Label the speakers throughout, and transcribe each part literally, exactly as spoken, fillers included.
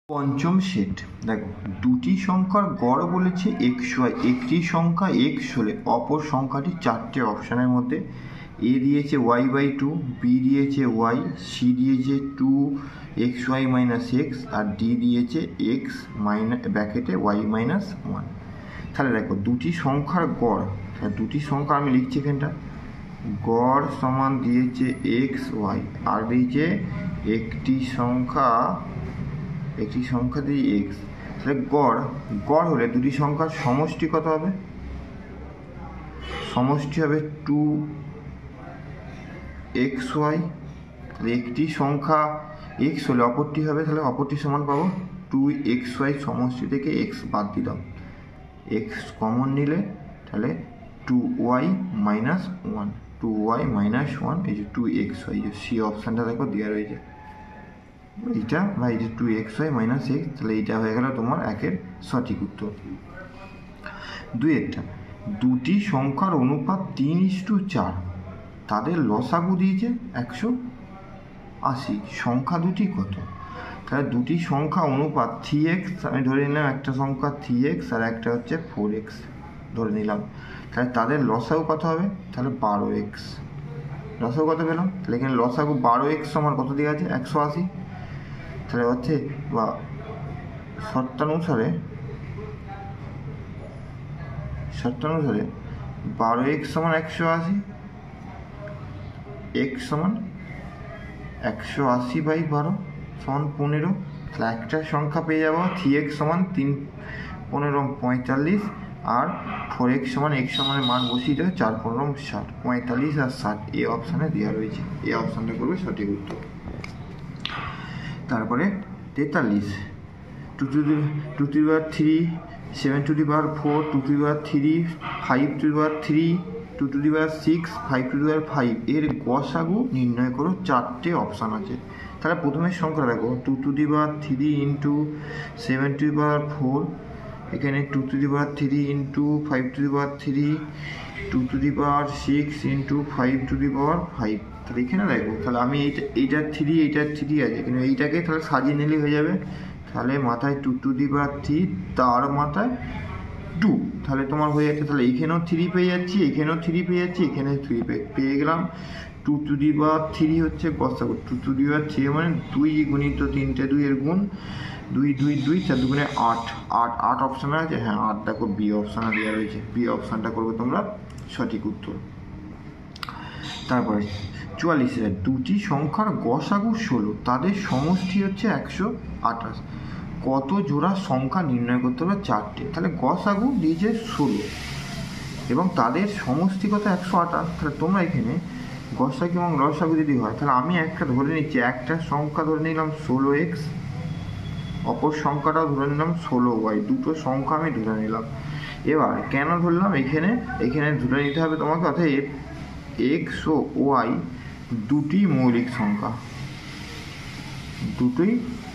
Speaker 1: পঞ্চম সেট। দেখো দুটি সংখ্যার গড় বলেছে এক্স ওয়াই, একটি সংখ্যা এক্স হলে অপর সংখ্যাটি চারটে অপশানের মধ্যে এ দিয়েছে ওয়াই বাই টু, বি দিয়েছে ওয়াই, সি দিয়েছে two x y minus x, আর ডি দিয়েছে এক্স মাইনাস ব্র্যাকেটে ওয়াই মাইনাস ওয়ান। তাহলে দেখো দুটি সংখ্যার গড়, দুটি সংখ্যা আমি লিখছি এখানটা, গড় সমান দিয়েছে এক্স ওয়াই, আর দিয়েছে একটি সংখ্যা একটি সংখ্যা দিয়ে এক্স। তাহলে গড় গড় হলে দুটি সংখ্যার সমষ্টি কত হবে? সমষ্টি হবে টু এক্স ওয়াই। তাহলে একটি সংখ্যা এক্স হলে অপরটি হবে, তাহলে অপরটি সমান পাবো টু এক্স ওয়াই, সমষ্টি থেকে এক্স বাদ দিলাম, এক্স কমন নিলে তাহলে two y minus one, two y minus one, এই যে টু এক্স ওয়াই, যে সি অপশানটা দেখো দেওয়া রয়েছে এইটা, বা এই যে two x y minus x. তাহলে এইটা হয়ে গেল তোমার একের সঠিক উত্তর। দুই একটা, দুটি সংখ্যার অনুপাত তিন ইস্টু চার, তাদের লসাগু দিয়েছে একশো আশি, সংখ্যা দুটি কত? তাহলে দুটি সংখ্যা অনুপাত থ্রি এক্স, আমি ধরে নিলাম একটা সংখ্যা থ্রি এক্স আর একটা হচ্ছে ফোর এক্স ধরে নিলাম, তাহলে তাদের লসাগু কত হবে? তাহলে বারো এক্স। লসাগু কত পেলাম? তাহলে এখানে লসাগু বারো এক্স সমান কত দেওয়া আছে? একশো আশি। তাহলে হচ্ছে বা শর্তানুসারে শর্তানুসারে বারো এক্স সমান একশো আশি, এক্স সমান একশো আশি বাই বারো সমান পনেরো। তাহলে একটা সংখ্যা পেয়ে যাবো থ্রি এক্স সমান তিন পনেরো পঁয়তাল্লিশ, আর ফোর এক্স সমান এক্স সমানের মান বসিয়ে দেবে চার পনেরো ষাট, পঁয়তাল্লিশ আর ষাট এই অপশানে দেওয়া রয়েছে, এই অপশানটা করবে সঠিক উত্তর। তারপরে তেতাল্লিশ, two to the two to the power three, seven to the power four, two to the power three, five to the power three, two to the power six, five to the power five, এর গসাগু নির্ণয় করো। চারটে option আছে। তাহলে প্রথমের সংখ্যা দেখো, two to the power three into seven to the power four, এখানে two to the power three into five to the power three, two to the power six into five to the power five. তাহলে এখানে দেখো, তাহলে আমি এইটা এইটার three এইটার three আছে, কিন্তু এইটাকে তাহলে সাজিয়ে নিলে হয়ে যাবে। তাহলে মাথায় two to the power three, তার মাথায় টু, তাহলে তোমার হয়ে যাচ্ছে। তাহলে এইখানেও থ্রি পেয়ে যাচ্ছি, এখানেও থ্রি পেয়ে যাচ্ছি, এখানে থ্রি পেয়ে পেয়ে গেলাম। Two to the power three হচ্ছে গসাগু, two to the power three মানে দুই গুণিত তিনটে দুইয়ের গুণ, দুই দুই দুই চার দুগুণে আট, আট আট অপশানে আছে, হ্যাঁ আট দেখো বি অপশানে দেওয়া রয়েছে, বি অপশানটা করবে তোমরা সঠিক উত্তর। তারপরে চুয়াল্লিশ, দুটি সংখ্যার গসাগু ষোলো, তাদের সমষ্টি হচ্ছে একশো আঠাশ, কত জোড়া সংখ্যা নির্ণয় করতে হবে? চারটে। তাহলে গসাগু দিয়েছে ষোলো এবং তাদের সমষ্টি কত? একশো আঠাশ। তাহলে তোমরা এখানে গসাগু এবং লসাগু যদি হয়, তাহলে আমি একটা ধরে নিচ্ছি, একটা সংখ্যা ধরে নিলাম ষোলো এক্স, অপর সংখ্যাটাও ধরে নিলাম ষোলো ওয়াই, দুটো সংখ্যা আমি ধরে নিলাম। এবার কেন ধরলাম? এখানে এখানে ধরে নিতে হবে তোমাকে, অর্থাৎ এক্স ও ওয়াই দুটি মৌলিক সংখ্যা, দুটোই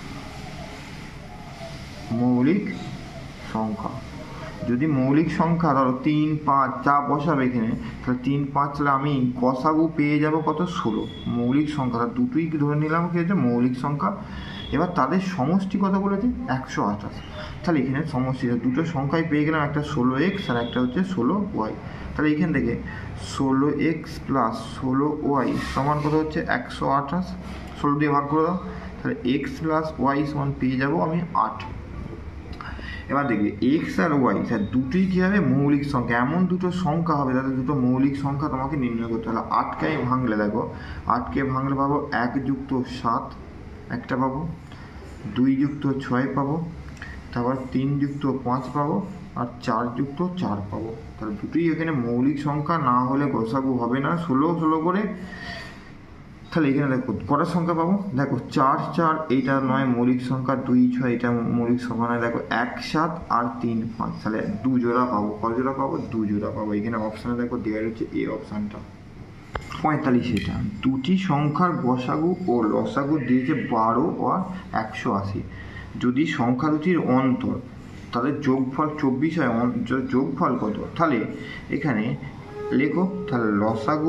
Speaker 1: মৌলিক সংখ্যা। যদি মৌলিক সংখ্যা ধরো তিন পাঁচ যা বসাবে এখানে, তাহলে তিন পাঁচ, তাহলে আমি গসাগু পেয়ে যাব কত? ষোলো। মৌলিক সংখ্যা দুটোই ধরে নিলাম কি হচ্ছে মৌলিক সংখ্যা। এবার তাদের সমষ্টি কত বলেছে? একশো আঠাশ। তাহলে এখানে সমষ্টি দুটো সংখ্যায় পেয়ে গেলাম, একটা ষোলো এক্স আর একটা হচ্ছে ষোলো ওয়াই। তাহলে এখান থেকে ষোলো এক্স প্লাস ষোলো ওয়াই সমান কত হচ্ছে? একশো আঠাশ। ষোলো দিয়ে ভাগ করে দাও, তাহলে এক্স প্লাস ওয়াই সমান পেয়ে যাবো আমি আট। এবার দেখবে এক্স আর ওয়াই স্যার দুটোই কী হবে? মৌলিক সংখ্যা। এমন দুটো সংখ্যা হবে তাদের দুটো মৌলিক সংখ্যা তোমাকে নির্ণয় করতে হবে। আটকে আমি ভাঙলে দেখো, আটকে ভাঙলে পাবো এক যুক্ত সাত একটা পাবো, দুই যুক্ত ছয় পাবো, তারপর তিন যুক্ত পাঁচ পাবো, আর চার যুক্ত চার পাবো। তাহলে দুটোই এখানে মৌলিক সংখ্যা, না হলে গসাগু হবে না। ষোলো ষোলো করে, তাহলে এখানে দেখো কটার সংখ্যা পাবো? দেখো চার চার এইটা নয় মৌলিক সংখ্যা, দুই ছয় এটা মৌলিক সংখ্যা নয়, দেখো এক সাত আর তিন পাঁচ, তাহলে দু জোড়া পাবো। কত জোড়া পাবো? দু জোড়া পাবো। এখানে অপশানে দেখো দেওয়া রয়েছে এই অপশানটা। পঁয়তাল্লিশ, এটা দুটি সংখ্যার গসাগু ও লসাগু দিয়েছে বারো ও একশো আশি, যদি সংখ্যা দুটির অন্তর, তাহলে যোগফল চব্বিশ হয়, যোগফল কত? তাহলে এখানে লেখো, তাহলে লসাগু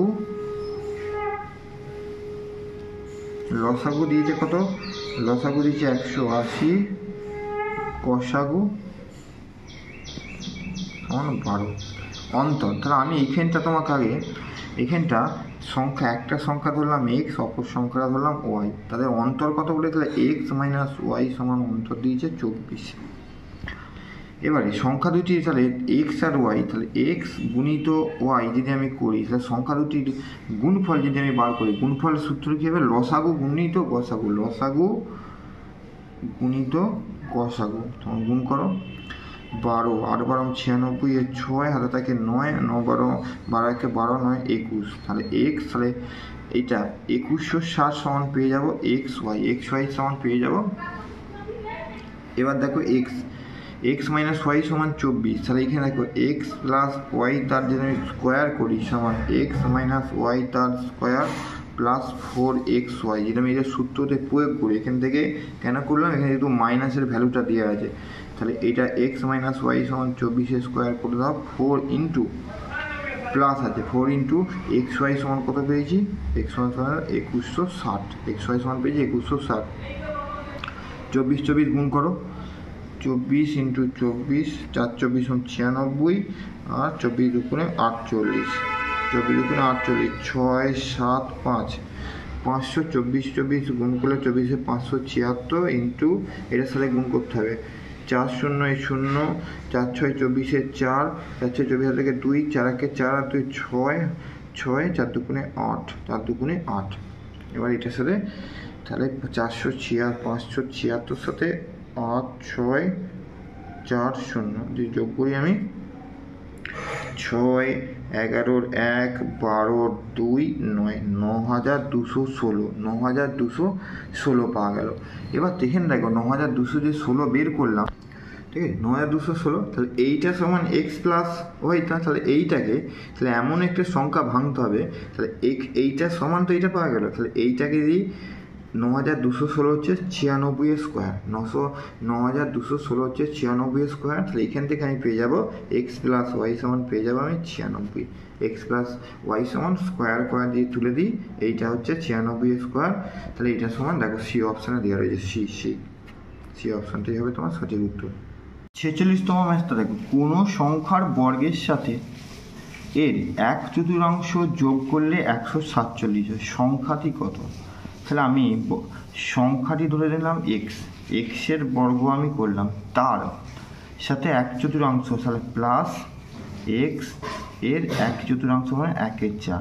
Speaker 1: লসাগু দিয়েছে কত? লসাগু দিয়েছে একশো আশি কষাগু সমান বারো। অন্তর, তাহলে আমি এইখানটা তোমাকে আগে এখানটা সংখ্যা একটা সংখ্যা ধরলাম এক্স, অপর সংখ্যাটা ধরলাম ওয়াই, তাদের অন্তর কত বলে? তাহলে এক্স মাইনাস ওয়াই সমান অন্তর দিয়েছে চব্বিশ। এবারে সংখ্যা দুটি তাহলে এক্স আর ওয়াই, তাহলে এক্স গুণিত ওয়াই যদি আমি করি তাহলে সংখ্যা দুটির গুণফল যদি আমি বার করি, গুণফলের সূত্র কী হবে? লসাগু গুণিত গসাগু, লসাগু গুণিত গসাগু। তখন গুণ করো, বারো আট বারো ছিয়ানব্বই, এর ছয় হাতে থাকে নয়, ন বারো বারো একে বারো, নয় একুশ, তাহলে এক্স, তাহলে এইটা একুশশো ষাট সমান পেয়ে যাব এক্স ওয়াই, এক্স ওয়াই সমান পেয়ে যাব। এবার দেখো এক্স এক্স মাইনাস ওয়াই সমান চব্বিশ, তাহলে এখানে দেখো এক্স প্লাস ওয়াই তার যদি আমি স্কোয়ার করি সমান এক্স মাইনাস ওয়াই তার square plus four x y, যেটা আমি এটা সূত্রতে প্রয়োগ করি। এখান থেকে কেন করলাম? এখানে যেহেতু মাইনাসের ভ্যালুটা দেওয়া আছে, তাহলে এটা এক্স মাইনাস ওয়াই সমান চব্বিশের স্কোয়ার করে দাও, ফোর ইন্টু প্লাস আছে ফোর ইন্টু এক্স ওয়াই সমান কত পেয়েছি? এক্স ওয়াই সমান একুশশো ষাট, এক্স ওয়াই সমান পেয়েছি একুশশো ষাট। চব্বিশ চব্বিশ গুণ করো, চব্বিশ ইন্টু চব্বিশ, চার চব্বিশ ছিয়ানব্বই, আর চব্বিশ দুগুণে আটচল্লিশ, চব্বিশ দুগুণে আটচল্লিশ, ছয় সাত পাঁচ, পাঁচশো চব্বিশ চব্বিশ গুণ করলে চব্বিশে পাঁচশো ছিয়াত্তর ইন্টু এটার সাথে গুণ করতে হবে চার শূন্য এই শূন্য, চার ছয় চব্বিশে চার, চার ছয় চব্বিশ থেকে দুই, চার একে চার আর দুই ছয়, ছয় চার দুগুণে আট, চার দুগুণে আট। এবার এটার সাথে তাহলে চারশো ছিয়া পাঁচশো ছিয়াত্তর সাথে আট ছয় চার শূন্য যদি যোগ করি আমি, ছয় এগারোর এক, বারোর দুই, নয়, ন হাজার দুশো ষোলো, ন হাজার দুশো ষোলো পাওয়া গেল। এবার দেখেন দেখো ন হাজার দুশো যে ষোলো বের করলাম, ঠিক আছে, ন হাজার দুশো ষোলো, তাহলে এইটা সমান এক্স প্লাস ওয়াইটা, তাহলে এইটাকে তাহলে এমন একটা সংখ্যা ভাঙতে হবে, তাহলে এইটা সমান তো এইটা পাওয়া গেল, তাহলে এইটাকে যদি ন হাজার দুশো ষোলো হচ্ছে ছিয়ানব্বই স্কোয়ার, নশো ন হাজার দুশো ষোলো হচ্ছে ছিয়ানব্বই স্কোয়ার, তাহলে এখান থেকে আমি পেয়ে যাবো এক্স প্লাস ওয়াই সমান পেয়ে যাবো আমি ছিয়ানব্বই, এক্স প্লাস ওয়াই সমান স্কোয়ার করে দিয়ে তুলে দিই, এইটা হচ্ছে ছিয়ানব্বই স্কোয়ার, তাহলে এইটা সমান দেখো সি অপশানে দেওয়া রয়েছে, সি সি সি অপশানটাই হবে তোমার সঠিক উত্তর। ছেচল্লিশতম ম্যাচটা দেখো, কোনো সংখ্যার বর্গের সাথে এর এক চতুর্থাংশ যোগ করলে একশো সাতচল্লিশ হয়, সংখ্যাটি কত? তাহলে আমি সংখ্যাটি ধরে নিলাম এক্স, এক্সের বর্গ আমি করলাম, তার সাথে এক চতুর্থাংশ, তাহলে প্লাস এক্স এর এক চতুর্থাংশ মানে একের চার,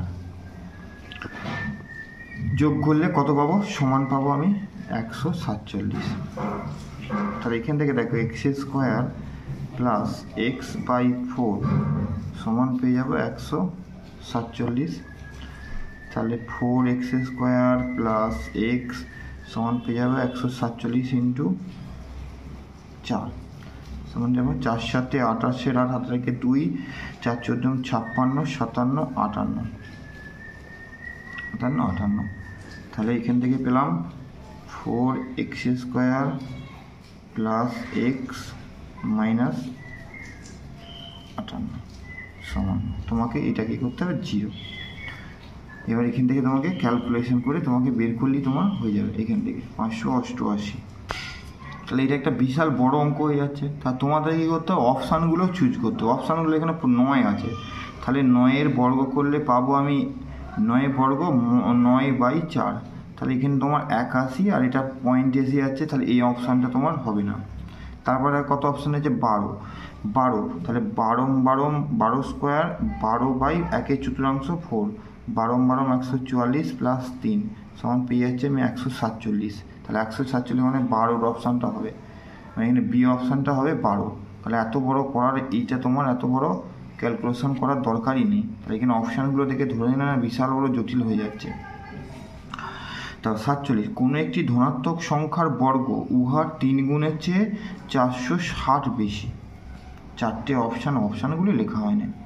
Speaker 1: যোগ করলে কত পাবো? সমান পাবো আমি একশো সাতচল্লিশ। তাহলে এখান থেকে দেখো x square plus x by four সমান পেয়ে যাবো একশো সাতচল্লিশ, তাহলে four x square plus x সমান পেয়ে যাবে একশো সাতচল্লিশ ইন্টু চার সমান যাবে চার সাথে আটাশের আট হাতে রেখে দুই, চার চোদ্দ ছাপ্পান্ন, সাতান্ন, আটান্ন, আটান্ন আটান্ন, তাহলে এখান থেকে পেলাম four x square plus x minus আটান্ন সমান, তোমাকে এটা কি করতে হবে? জিরো। এবার এখান থেকে তোমাকে ক্যালকুলেশন করে তোমাকে বের করলেই তোমার হয়ে যাবে এখান থেকে পাঁচশো অষ্টআশি। তাহলে এটা একটা বিশাল বড় অঙ্ক হয়ে যাচ্ছে। তা তোমাদের কী করতে হবে? অপশানগুলো চুজ করতে হবে। অপশানগুলো এখানে নয় আছে, তাহলে নয়ের বর্গ করলে পাবো আমি নয় বর্গ নয় বাই চার, তাহলে এখানে তোমার একাশি আর এটা পয়েন্ট এসে যাচ্ছে, তাহলে এই অপশানটা তোমার হবে না। তারপরে কত অপশান আছে? বারো, বারো তাহলে বারো বারো বারো স্কোয়ার, বারো বাই একের চতুর্থাংশ ফোর, বারো বারো একশো চুয়াল্লিশ প্লাস তিন সমান পেয়ে যাচ্ছে আমি একশো সাতচল্লিশ, তাহলে একশো সাতচল্লিশ মানে বারোর অপশানটা হবে, মানে এখানে বি অপশানটা হবে বারো। তাহলে এত বড় করার এইটা তোমার এত বড় ক্যালকুলেশন করার দরকারই নেই, তাহলে এখানে অপশানগুলো দেখে ধরে নিলে না বিশাল বড় জটিল হয়ে যাচ্ছে। তা সাতচল্লিশ, কোনো একটি ধনাত্মক সংখ্যার বর্গ উহার তিন গুণের চেয়ে চারশো ষাট বেশি। চারটে অপশান, অপশানগুলি লেখা হয় না,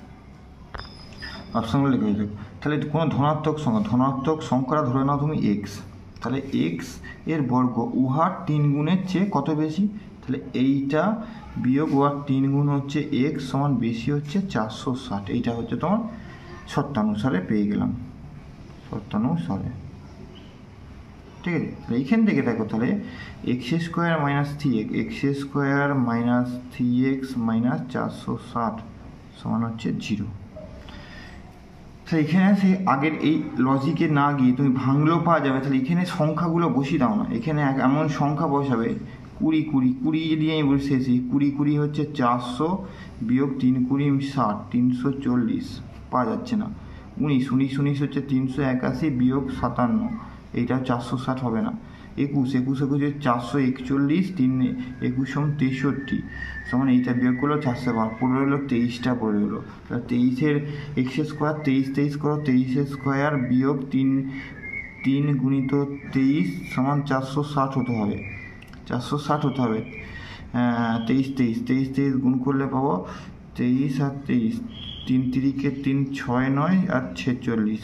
Speaker 1: অপশানগুলো লেখা হয়ে যাবে। তাহলে কোনো ধনাত্মক সংখ্যা, ধনাত্মক সংখ্যাটা ধরে নাও তুমি এক্স, তাহলে এক্স এর বর্গ উহার তিন গুণের চেয়ে কত বেশি? তাহলে এইটা বিয়োগ উহার তিন গুণ হচ্ছে এক্স সমান বেশি হচ্ছে চারশো ষাট, এইটা হচ্ছে তোমার শর্তানুসারে পেয়ে গেলাম, শর্তানুসারে। ঠিক আছে। এইখান থেকে দেখো তাহলে x square minus three x x square minus three x minus চারশো ষাট সমান হচ্ছে জিরো। তাহলে এখানে সে আগের এই লজিকে না গিয়ে তুমি ভাঙলেও পাওয়া যাবে। তাহলে এখানে সংখ্যাগুলো বসিয়ে দাও না, এখানে এমন সংখ্যা বসাবে কুড়ি কুড়ি কুড়ি যদি আমি বসেছি, কুড়ি কুড়ি হচ্ছে চারশো বিয়োগ তিন কুড়ি ষাট, তিনশো চল্লিশ পাওয়া যাচ্ছে না। উনিশ উনিশ উনিশ হচ্ছে তিনশো একাশি বিয়োগ সাতান্ন, এইটা চারশো ষাট হবে না। একুশ একুশ একুশ হচ্ছে চারশো একচল্লিশ, তিন একুশ সম তেষট্টি সমান এইটা বিয়োগ করলো চারশো বারো, পড়ে হলো তেইশটা পড়ে হলো। তাহলে তেইশের এক্স স্কোয়ার তেইশ তেইশ করো, তেইশের স্কোয়ার বিয়োগ তিন তিন গুণিত তেইশ সমান চারশো ষাট হতে হবে, চারশো ষাট হতে হবে। তেইশ তেইশ তেইশ তেইশ গুণ করলে পাবো তেইশ আর তেইশ, তিন তিরিকে তিন ছয় নয় আর ছেচল্লিশ,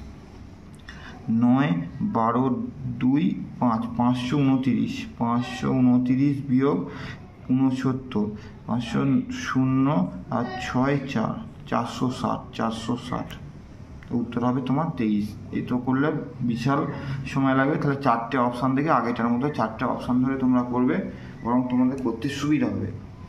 Speaker 1: নয় বারো দুই পাঁচ, পাঁচশো উনতিরিশ, পাঁচশো উনতিরিশ বিয়োগ উনসত্তর, পাঁচশো শূন্য আর ছয় চার, চারশো ষাট, চারশো ষাট উত্তর হবে তোমার তেইশ। এতো করলে বিশাল সময় লাগবে। তাহলে চারটে অপশান থেকে আগেটার মতো চারটে অপশান ধরে তোমরা করবে, বরং তোমাদের করতে সুবিধা হবে।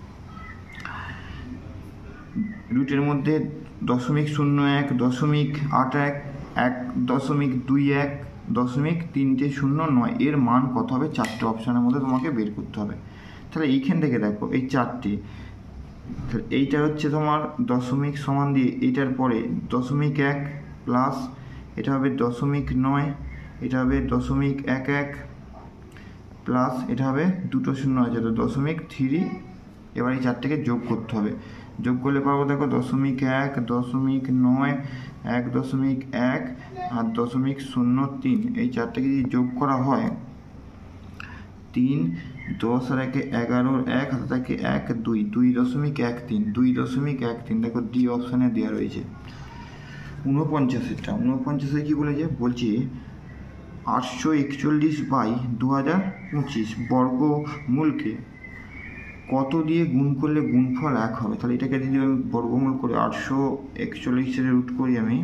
Speaker 1: রুটের মধ্যে দশমিক শূন্য এক, দশমিক আট এক, এক দশমিক দুই এক, দশমিক তিনটে শূন্য নয় এর মান কত হবে চারটে অপশানের মধ্যে তোমাকে বের করতে হবে। তাহলে এইখান থেকে দেখো এই চারটে, এইটা হচ্ছে তোমার দশমিক সমান দিয়ে এইটার পরে দশমিক এক প্লাস এটা হবে দশমিক নয়, এটা হবে দশমিক এক এক প্লাস এটা হবে দুটো শূন্য আছে তো দশমিক থ্রি। এবার এই চারটেকে যোগ করতে হবে, যোগ করলে পাবো দেখো দশমিক এক, দশমিক নয়, এক দশমিক এক আর দশমিক শূন্য তিন। এই চারটাকে যদি যোগ করা হয় তিন দশ আর একে এগারোর এক হাতে থাকে এক দুই, দুই দশমিক এক তিন, দুই দশমিক এক তিন দেখো ডি অপশানে দেওয়া রয়েছে। ঊনপঞ্চাশেরটা ঊনপঞ্চাশে কী বলেছে, বলছি আটশো একচল্লিশ বাই দু হাজার পঁচিশ বর্গমূলকে কত দিয়ে গুণ করলে গুণফল এক হবে। তাহলে এটাকে যদি আমি বর্গমূল করি, আটশো একচল্লিশের রুট করি আমি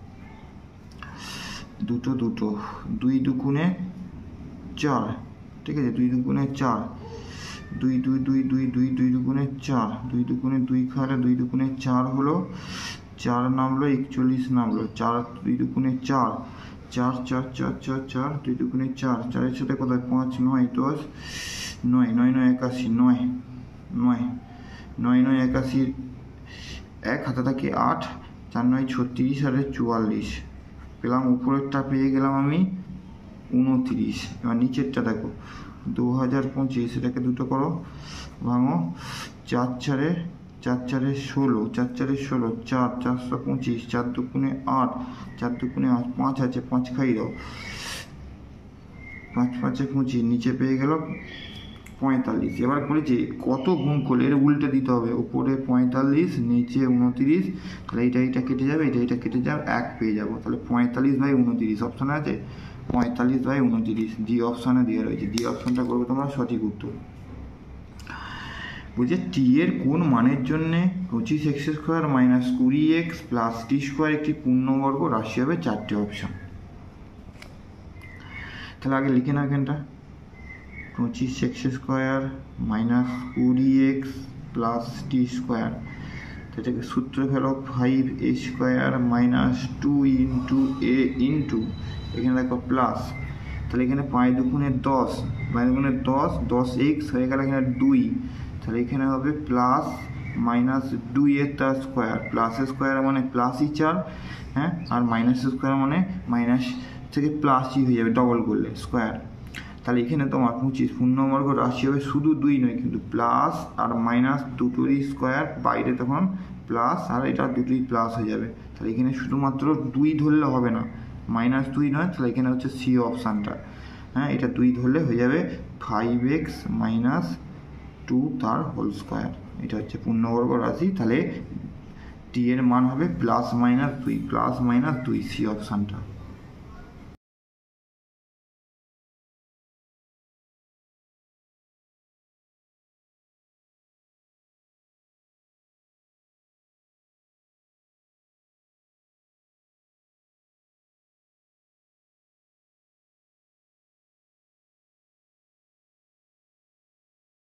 Speaker 1: দুটো দুটো, দুই দুগুণে চার, ঠিক আছে, দুই দুগুণে চার, দুই দুই দুই দুই দুই দুই দুগুণে চার, দুই দুগুণে দুই খালে দুই দুগুণে চার হলো, চার নামলো একচল্লিশ নামলো, চার দুই দুগুণে চার, চার চার চার চার চার, দুই দুগুণে চার, চারের সাথে কোথায় পাঁচ নয় দশ, নয় নয় নয় একাশি, নয় নয় নয় নয় একাশির এক হাতে থাকে আট, চার নয় ছত্রিশ আর চুয়াল্লিশ পেলাম। উপরেরটা পেয়ে গেলাম আমি উনত্রিশ। এবার নিচেরটা দেখো দু হাজার পঁচিশ, এটাকে দুটো করো ভাঙো, চার চারে চার চারে ষোলো, চার চারে ষোলো, চার চারশো পঁচিশ, চার দুগুণে আট, চার দুগুণে আট, পাঁচ আছে পাঁচ খাই দাও, পাঁচ পাঁচে পঁচিশ, নিচে পেয়ে গেল পঁয়তাল্লিশ। এবার করেছি কত গুণ করলে এর উল্টে দিতে হবে, উপরে পঁয়তাল্লিশ নিচে উনত্রিশ, তাহলে এইটা এইটা কেটে যাবে, এটা এইটা কেটে যাবে, এক পেয়ে যাবো। তাহলে পঁয়তাল্লিশ বাই উনত্রিশ অপশানে আছে, পঁয়তাল্লিশ বাই উনত্রিশ ডি অপশানে দেওয়া রয়েছে। ডি অপশানটা করবে তোমরা সঠিক উত্তর। বুঝে টি এর কোন মানের জন্যে পঁচিশ এক্স স্কোয়ার মাইনাস কুড়ি এক্স প্লাস টি স্কোয়ার একটি পূর্ণবর্গ রাশি হবে, চারটে অপশান। তাহলে আগে লিখে নাও এখানটা, পঁচিশ এক্স স্কোয়ার মাইনাস কুড়ি এক্স প্লাস টি স্কোয়ার, এটাকে সূত্র ফেলো five a square minus two into a into এখানে দেখো প্লাস, তাহলে এখানে পাঁচ দুগুণে দশ, পাঁচ দুগুণে দশ, দশ এক্স হয়ে গেল এখানে দুই, তাহলে এখানে হবে প্লাস মাইনাস দুই এর তার স্কোয়ার, প্লাস স্কোয়ার মানে প্লাসই চার, হ্যাঁ, আর মাইনাস স্কোয়ার মানে মাইনাস থেকে প্লাসই হয়ে যাবে ডবল করলে স্কোয়ার। তাহলে এখানে তোমার পঁচিশ পূর্ণবর্গ রাশি হবে শুধু দুই নয় কিন্তু প্লাস আর মাইনাস দুটোরই স্কোয়ার, বাইরে তখন প্লাস আর এটা দুটোই প্লাস হয়ে যাবে। তাহলে এখানে শুধুমাত্র দুই ধরলে হবে না, মাইনাস দুই নয়, তাহলে এখানে হচ্ছে সি অপশানটা, হ্যাঁ, এটা দুই ধরলে হয়ে যাবে ফাইভ এক্স মাইনাস টু তার হোল স্কোয়ার, এটা হচ্ছে পূর্ণবর্গ রাশি। তাহলে টি এর মান হবে প্লাস মাইনাস দুই, প্লাস মাইনাস দুই, সি অপশানটা।